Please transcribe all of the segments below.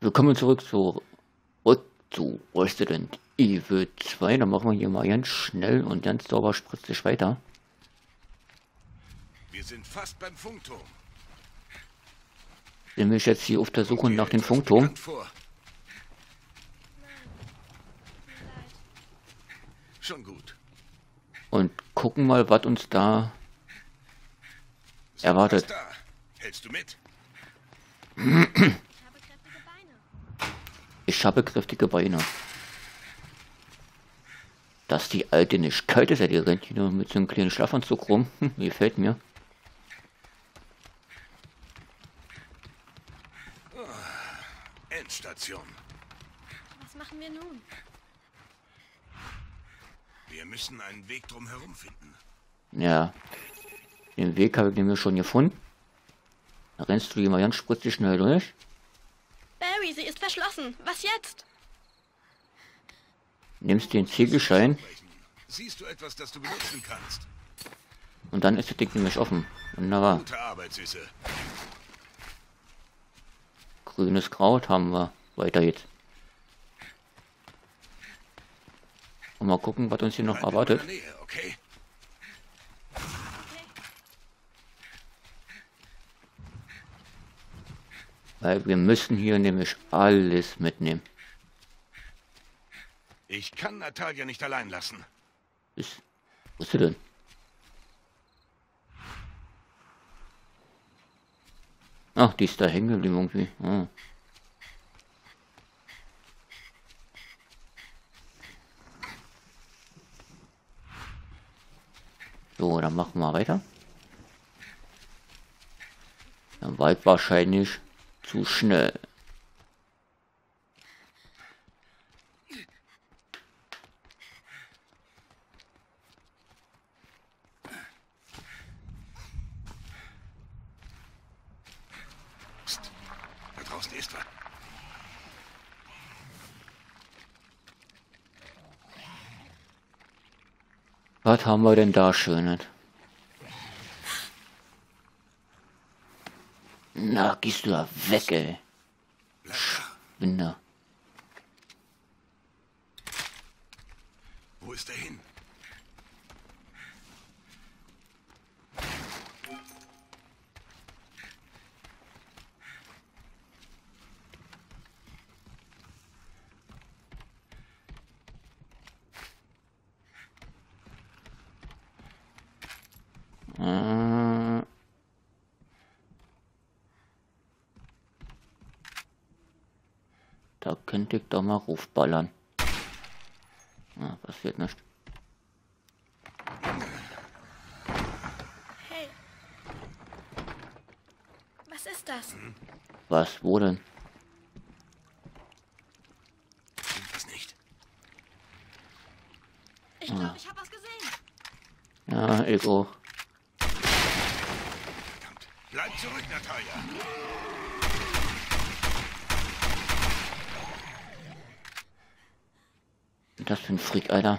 Willkommen zurück zu Resident Evil 2. Dann machen wir hier mal ganz schnell und ganz sauber spritzig weiter. Wir sind fast beim Funkturm. Sind wir jetzt hier auf der Suche nach dem Funkturm Schon gut. und gucken mal, was uns da erwartet. Da. Hältst du mit? Ich habe kräftige Beine. Dass die Alte nicht kalt ist, die rennt hier nur mit so einem kleinen Schlafanzug rum. Gefällt mir. Endstation. Was machen wir nun? Wir müssen einen Weg drum herum finden. Ja, den Weg habe ich nämlich schon gefunden. Da rennst du hier mal ganz spritzig schnell durch. Barry, sie ist verschlossen. Was jetzt? Nimmst den Ziegelschein Siehst du etwas, das du benutzen kannst? und dann ist das Ding nämlich offen. Wunderbar. Gute Arbeit, Süße. Grünes Kraut haben wir. Weiter jetzt. Und mal gucken, was uns hier noch Bleib in erwartet. meiner Nähe, okay? Weil wir müssen hier nämlich alles mitnehmen. Ich kann Natalia nicht allein lassen. Wo ist sie denn? Ach, die ist da hängen geblieben irgendwie. Ah. So, dann machen wir weiter. Dann war ich wahrscheinlich zu schnell. Psst. Da draußen ist was. Was haben wir denn da Schönes? Na, gehst du da weg, ey. Bleib da. Binder. Wo ist er hin? Da könnte ich doch mal rufballern. Ah, passiert nicht. Hey. Was ist das? Was, wo denn? Irgendwas nicht. Ich glaube, ich habe was gesehen. Ja, ich auch. Verdammt. Bleib zurück, Natalia. Das für ein Freak, Alter.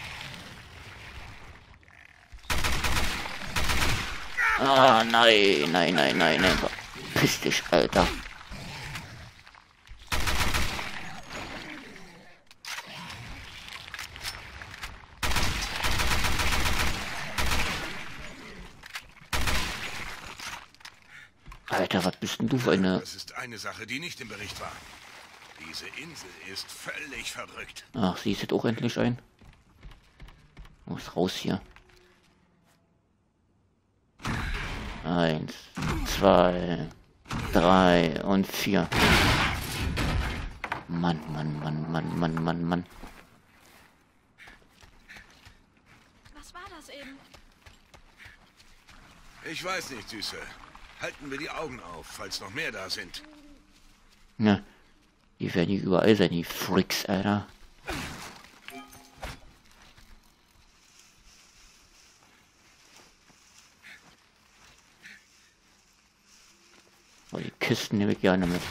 Ah, nein, nein, nein, nein, nein. Piss dich, Alter. Alter, was bist denn du für eine... Das ist eine Sache, die nicht im Bericht war. Diese Insel ist völlig verrückt. Ach, sie ist jetzt auch endlich ein. Muss raus hier. 1, 2, 3 und 4. Mann, Mann, Mann, Mann, Mann, Mann, Mann. Was war das eben? Ich weiß nicht, Süße. Halten wir die Augen auf, falls noch mehr da sind. Ja, die werden hier überall sein, die Freaks, Alter. Oh, die Kisten nehme ich gerne mit.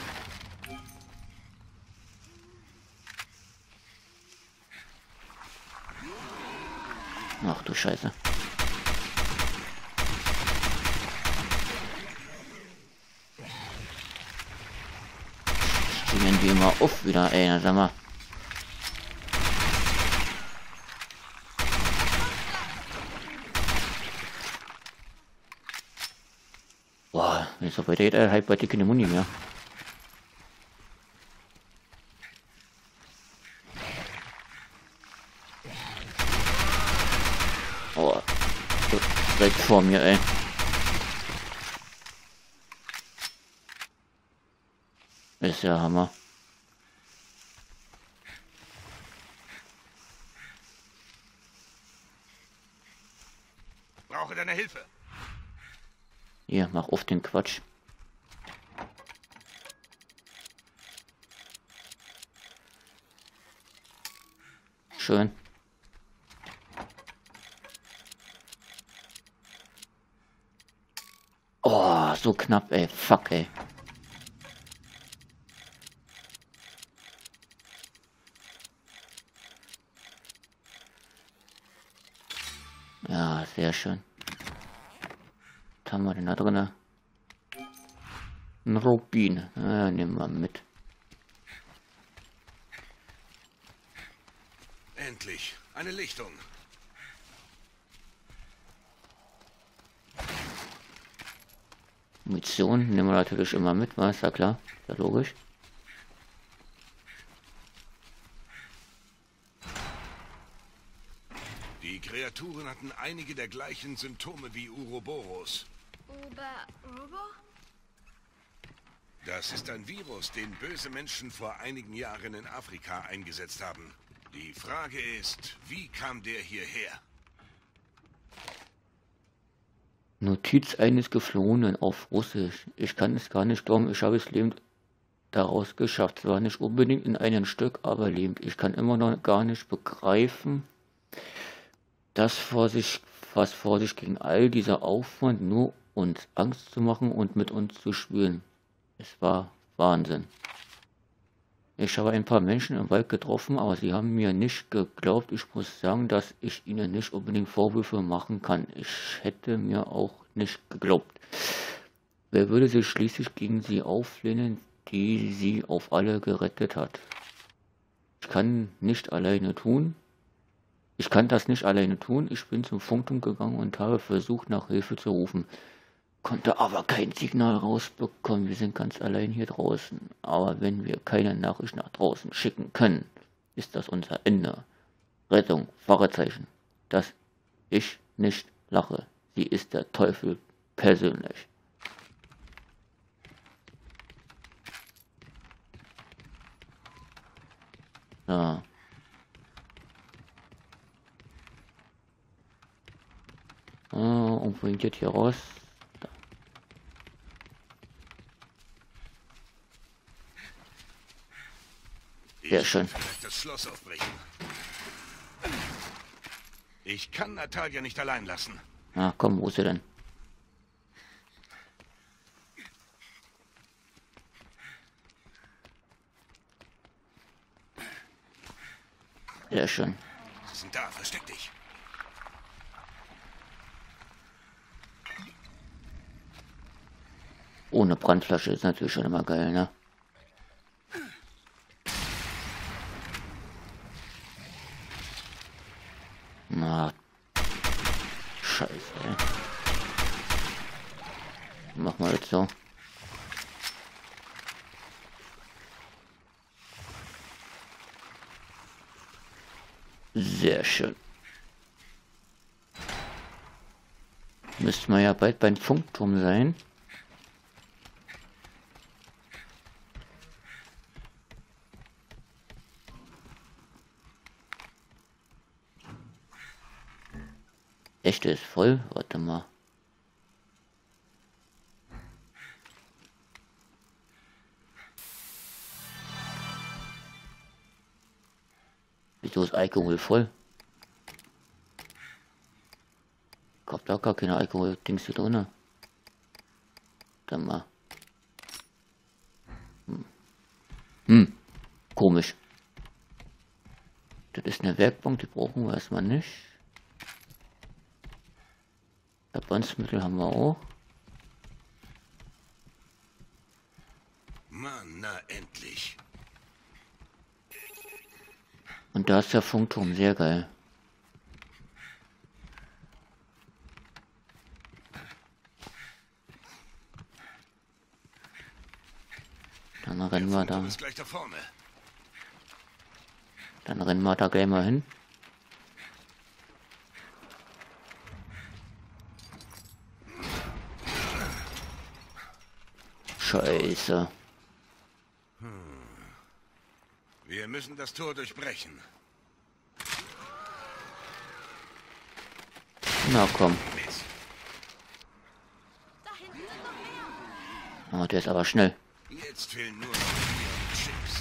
Ach du Scheiße. springen die immer auf wieder, ey, na, sag mal. Boah, wenn es so weitergeht, halt bald keine Muni mehr. Oh, direkt vor mir, ey. Ist ja Hammer. Brauche deine Hilfe. Hier, mach auf den Quatsch. Schön. Oh, so knapp, ey. Fuck, ey. Ja, sehr schön. Was haben wir denn da drin? Ein Rubin. Ja, nehmen wir mit. Endlich. Eine Lichtung. Munition nehmen wir natürlich immer mit, war ist ja klar. Ist ja logisch. Die Kreaturen hatten einige der gleichen Symptome wie Uroboros. Robo? Das ist ein Virus, den böse Menschen vor einigen Jahren in Afrika eingesetzt haben. Die Frage ist, wie kam der hierher? Notiz eines Geflohenen auf Russisch. Ich kann es gar nicht glauben, ich habe es lebend daraus geschafft. Zwar nicht unbedingt in einem Stück, aber lebend. Ich kann immer noch gar nicht begreifen, was vor sich ging all dieser Aufwand, nur uns Angst zu machen und mit uns zu spielen. Es war Wahnsinn. Ich habe ein paar Menschen im Wald getroffen, aber sie haben mir nicht geglaubt. Ich muss sagen, dass ich ihnen nicht unbedingt Vorwürfe machen kann. Ich hätte mir auch nicht geglaubt. Wer würde sich schließlich gegen sie auflehnen, die sie auf alle gerettet hat? Ich kann das nicht alleine tun. Ich bin zum Funkturm gegangen und habe versucht, nach Hilfe zu rufen. Konnte aber kein Signal rausbekommen. Wir sind ganz allein hier draußen. Aber wenn wir keine Nachricht nach draußen schicken können, ist das unser Ende. Rettung, Fragezeichen. Dass ich nicht lache. Sie ist der Teufel persönlich. Ja. Und wohin geht hier raus? Sehr schön. Vielleicht das Schloss aufbrechen. Ich kann Natalia nicht allein lassen. Na komm, wo ist sie denn? Sehr schön. Sie sind da, versteck dich. Ohne Brandflasche ist natürlich schon immer geil, ne? Na, scheiße, ey. Mach mal jetzt so. Sehr schön. Müssten wir ja bald beim Funkturm sein. Echt, ist voll? Warte mal. Wieso ist Alkohol voll? Ich hab da gar keine Alkohol-Dings hier drin. Dann mal. Komisch. Das ist eine Werkbank, die brauchen wir erstmal nicht. Verbandsmittel haben wir auch. Mann, na endlich. Und da ist der Funkturm, sehr geil. Dann rennen wir da. Ist gleich da vorne. Dann rennen wir da gleich mal hin. Scheiße. Wir müssen das Tor durchbrechen. Na komm. Mist. Da hinten sind noch mehr. Oh, der ist aber schnell. Jetzt fehlen nur noch 4 Chips.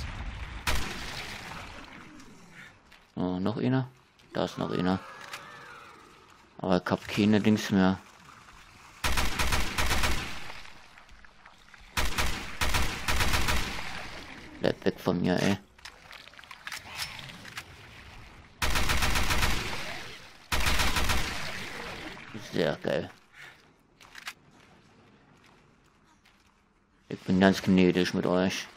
Oh, noch einer? Da ist noch einer. Aber ich hab keine Dings mehr. Bleib weg von mir, ey. Sehr geil. Ich bin ganz gnädig mit euch.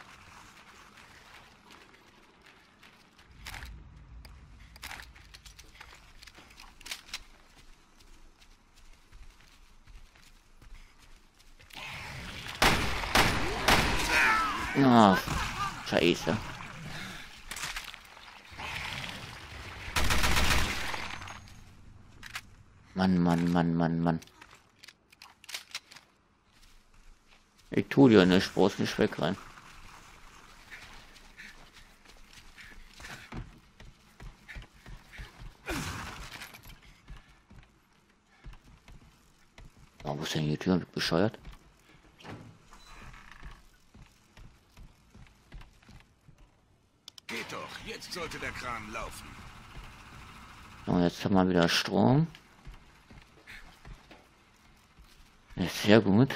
Ah, scheiße. Mann. Ich tu dir nicht, brauchst nicht wegrennen. Oh, wo ist denn die Tür? Bescheuert? Geht doch, jetzt sollte der Kran laufen. So, jetzt haben wir wieder Strom. Ist sehr gut.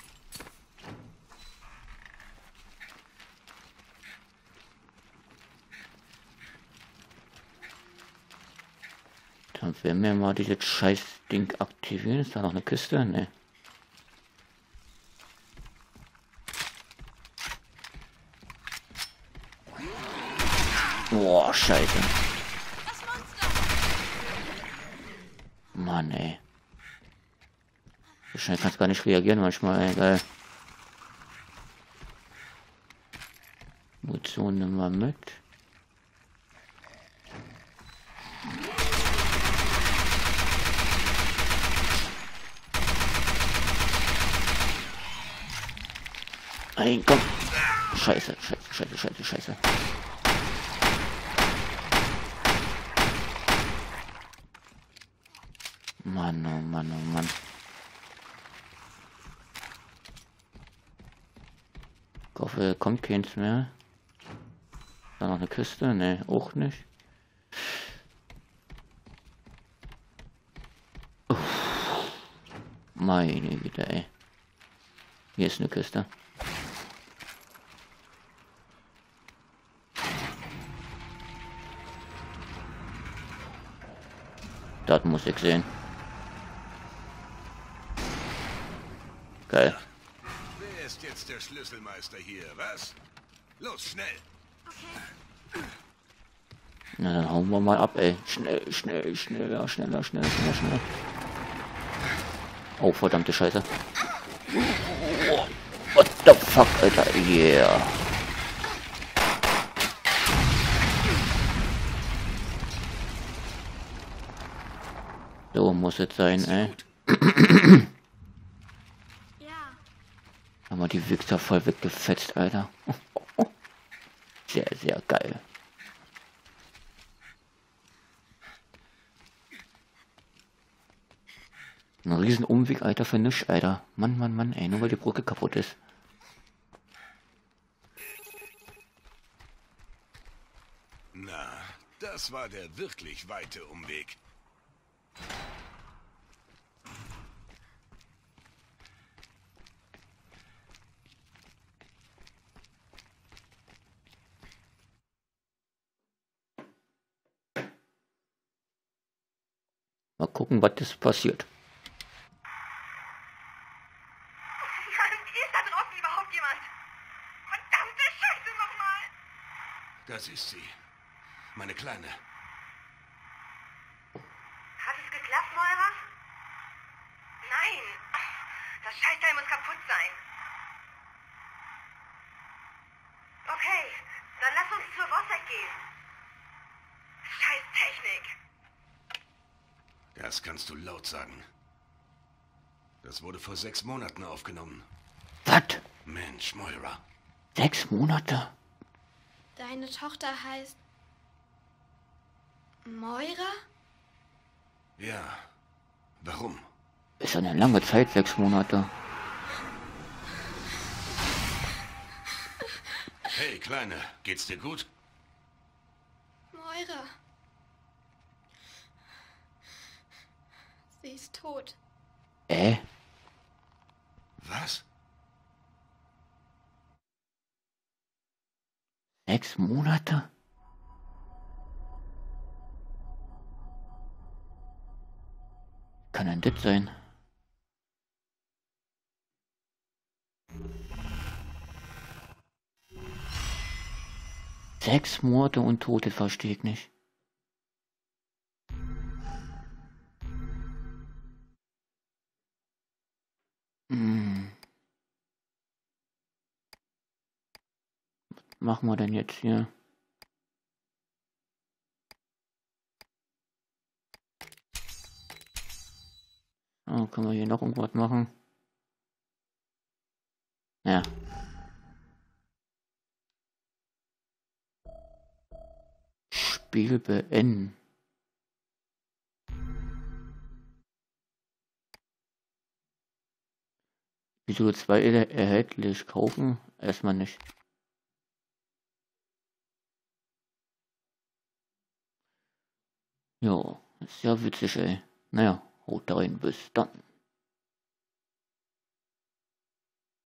Dann werden wir mal dieses scheiß Ding aktivieren. Ist da noch eine Kiste? Ne. Boah, scheiße. Mann, ey. So schnell kannst du gar nicht reagieren manchmal, ey, geil. Munition nehmen wir mit. Nein, komm. Scheiße. Mann, oh Mann. Ich hoffe, kommt keins mehr. Da noch eine Kiste? Ne, auch nicht. Uff. Meine Güte, ey. Hier ist eine Kiste. Das muss ich sehen. Geil. Wer ist jetzt der Schlüsselmeister hier, was? Los, schnell! Na, dann hauen wir mal ab, ey. Schneller. Oh, verdammte Scheiße. Oh, what the fuck, Alter, yeah. So muss es sein, ey. Ja. Haben wir die Wichser voll weggefetzt, Alter. Sehr, sehr geil. Ein riesen Umweg, Alter, für nichts, Alter. Mann, ey, nur weil die Brücke kaputt ist. Na, das war der wirklich weite Umweg. Mal gucken, was das passiert. Ist da draußen überhaupt jemand? Verdammte Scheiße nochmal! Das ist sie. meine Kleine. Hat es geklappt, Moira? Nein. Das Scheißteil muss kaputt sein. Okay, dann lass uns zur Wosset gehen. Scheiß Technik. Das kannst du laut sagen. Das wurde vor 6 Monaten aufgenommen. Was? Mensch, Moira. 6 Monate? Deine Tochter heißt... Moira? Ja. Warum? Ist eine lange Zeit, 6 Monate. Hey, Kleine, geht's dir gut? Moira. Sie ist tot. Was? 6 Monate? Kann denn das sein? Sechs Monate und Tote, verstehe ich nicht. Was machen wir denn jetzt hier? Oh, können wir hier noch irgendwas machen? Ja. Spiel beenden. Wieso 2 erhältlich? Kaufen? Erstmal nicht. Jo, ist ja witzig, ey. Naja, haut rein, bis dann.